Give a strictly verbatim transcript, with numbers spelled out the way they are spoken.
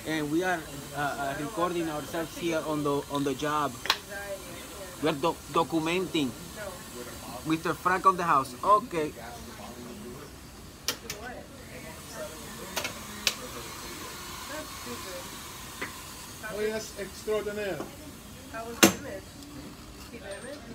and we are uh, uh, recording ourselves here on the on the job. We're doc documenting. Mister Frank on the house. Okay. Hoy es extraordinaire. How was the image? See the image?